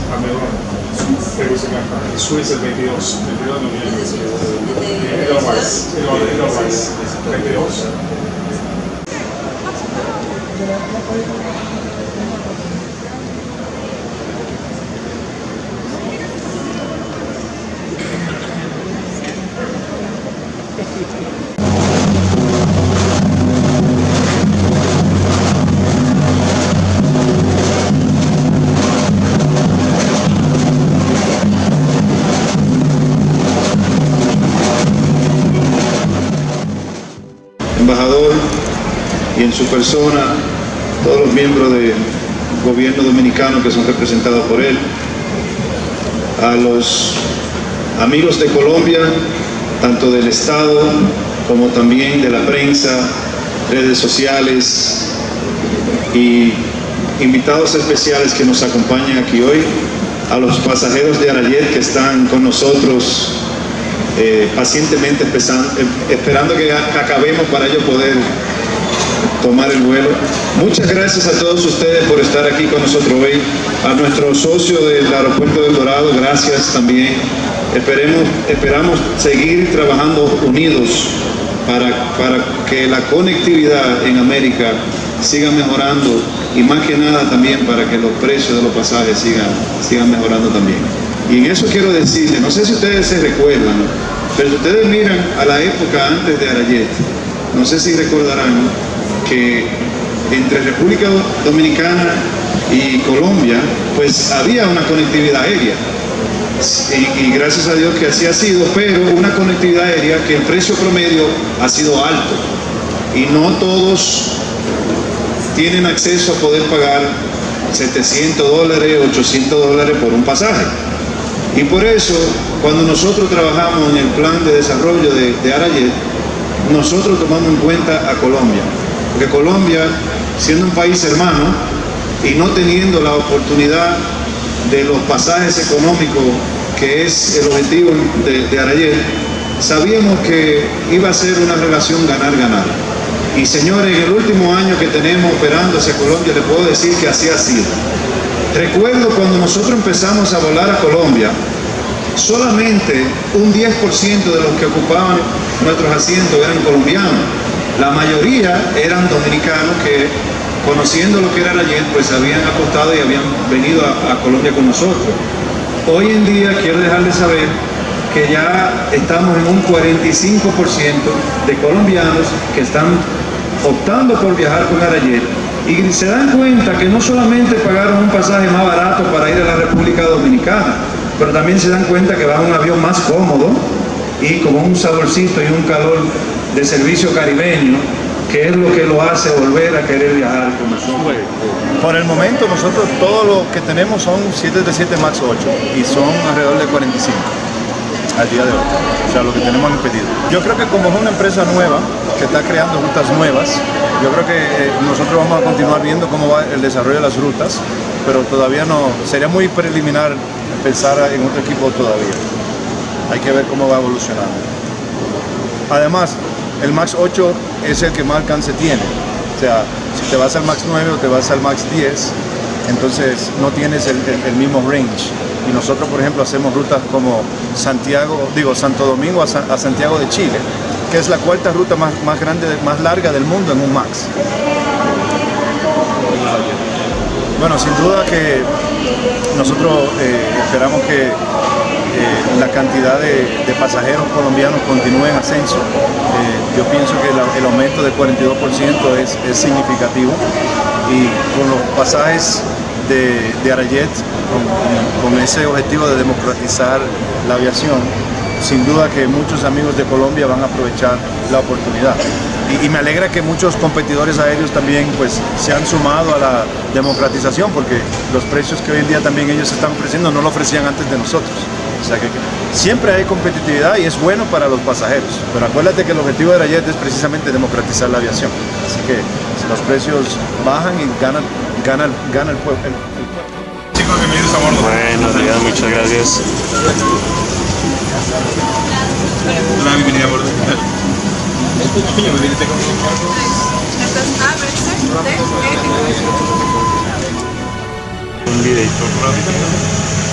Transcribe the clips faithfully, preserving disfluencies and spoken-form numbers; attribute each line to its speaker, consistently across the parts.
Speaker 1: a Melbourne, Suiza el veintidós, veintidós de noviembre, Edelweiss, Edelweiss, veintidós.
Speaker 2: Embajador, y en su persona todos los miembros del gobierno dominicano que son representados por él, a los amigos de Colombia, tanto del Estado como también de la prensa, redes sociales y invitados especiales que nos acompañan aquí hoy, a los pasajeros de Arayet que están con nosotros Eh, pacientemente empezando, eh, esperando que acabemos para ellos poder tomar el vuelo. Muchas gracias a todos ustedes por estar aquí con nosotros hoy. A nuestro socio del aeropuerto del Dorado, gracias también. Esperemos, esperamos seguir trabajando unidos para, para que la conectividad en América siga mejorando y más que nada también para que los precios de los pasajes sigan, sigan mejorando también. Y en eso quiero decirles, no sé si ustedes se recuerdan, ¿no? Pero si ustedes miran a la época antes de Arayet, no sé si recordarán que entre República Dominicana y Colombia, pues había una conectividad aérea. Y, y gracias a Dios que así ha sido, pero una conectividad aérea que el precio promedio ha sido alto. Y no todos tienen acceso a poder pagar setecientos dólares, ochocientos dólares por un pasaje. Y por eso, cuando nosotros trabajamos en el plan de desarrollo de, de Arayet, nosotros tomamos en cuenta a Colombia. Porque Colombia, siendo un país hermano y no teniendo la oportunidad de los pasajes económicos, que es el objetivo de, de Arayet, sabíamos que iba a ser una relación ganar-ganar. Y señores, en el último año que tenemos operando hacia Colombia, les puedo decir que así ha sido. Recuerdo cuando nosotros empezamos a volar a Colombia, solamente un diez por ciento de los que ocupaban nuestros asientos eran colombianos. La mayoría eran dominicanos que, conociendo lo que era Arayet, pues habían apostado y habían venido a, a Colombia con nosotros. Hoy en día quiero dejarles saber que ya estamos en un cuarenta y cinco por ciento de colombianos que están optando por viajar con Arayet. Y se dan cuenta que no solamente pagaron un pasaje más barato para ir a la República Dominicana, pero también se dan cuenta que va a un avión más cómodo y con un saborcito y un calor de servicio caribeño, que es lo que lo hace volver a querer viajar con nosotros.
Speaker 3: Por el momento nosotros todo lo que tenemos son siete treinta y siete MAX ocho y son alrededor de cuarenta y cinco al día de hoy, o sea, lo que tenemos en pedido. Yo creo que como es una empresa nueva, que está creando rutas nuevas, yo creo que eh, nosotros vamos a continuar viendo cómo va el desarrollo de las rutas, pero todavía no, sería muy preliminar pensar en otro equipo todavía. Hay que ver cómo va evolucionando. Además, el MAX ocho es el que más alcance tiene, o sea, si te vas al MAX nueve o te vas al MAX diez, entonces no tienes el, el, el mismo range. Y nosotros, por ejemplo, hacemos rutas como Santiago, digo, Santo Domingo a, San, a Santiago de Chile, que es la cuarta ruta más, más grande, más larga del mundo en un MAX. Bueno, sin duda que nosotros eh, esperamos que eh, la cantidad de, de pasajeros colombianos continúe en ascenso. Eh, yo pienso que la, el aumento del cuarenta y dos por ciento es, es significativo, y con los pasajes de, de Arayet, con, con ese objetivo de democratizar la aviación, sin duda que muchos amigos de Colombia van a aprovechar la oportunidad. Y, y me alegra que muchos competidores aéreos también pues, se han sumado a la democratización, porque los precios que hoy en día también ellos están ofreciendo no lo ofrecían antes de nosotros. O sea que siempre hay competitividad y es bueno para los pasajeros, pero acuérdate que el objetivo de Arayet es precisamente democratizar la aviación. Así que si los precios bajan y ganan, ganan, gana el pueblo.
Speaker 1: Chicos, bienvenidos a bordo.
Speaker 4: Buenos días, muchas gracias.
Speaker 1: Hola, bienvenida a bordo.
Speaker 5: Esto es A, B, C, D, E.
Speaker 4: Un videito.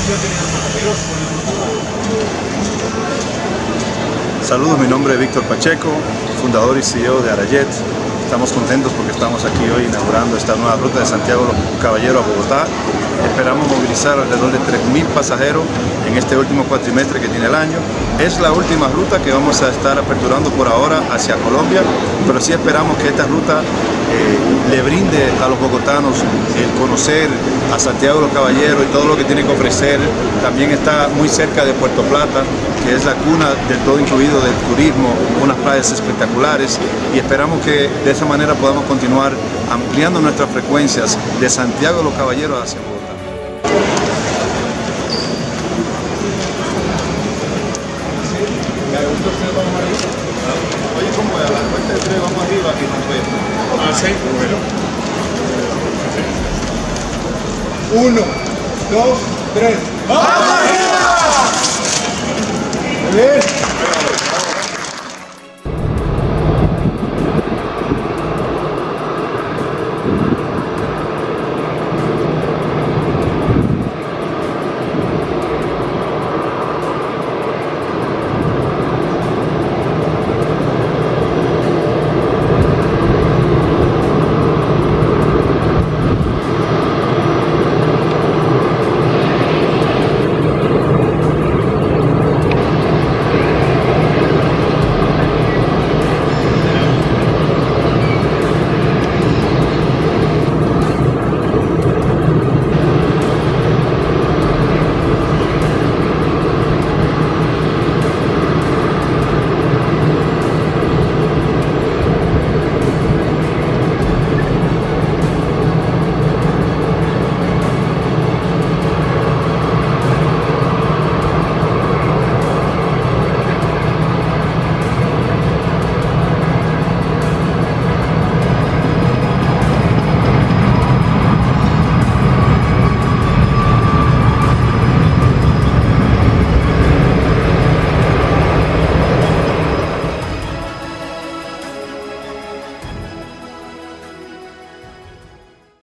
Speaker 3: Saludos, mi nombre es Víctor Pacheco, fundador y C E O de Arayet. Estamos contentos porque estamos aquí hoy inaugurando esta nueva ruta de Santiago de los Caballeros a Bogotá. Esperamos movilizar alrededor de tres mil pasajeros en este último cuatrimestre que tiene el año. Es la última ruta que vamos a estar aperturando por ahora hacia Colombia, pero sí esperamos que esta ruta eh, le brinde a los bogotanos el conocer a Santiago de los Caballeros y todo lo que tiene que ofrecer. También está muy cerca de Puerto Plata, que es la cuna del todo incluido del turismo, unas playas espectaculares, y esperamos que de esa manera podamos continuar ampliando nuestras frecuencias de Santiago de los Caballeros hacia Bogotá. Oye, ¿cómo es? A la cuenta de tres vamos arriba y nos vemos.
Speaker 1: Ah, sí, bueno.
Speaker 6: Uno, dos, tres. ¡Vamos arriba! Bien.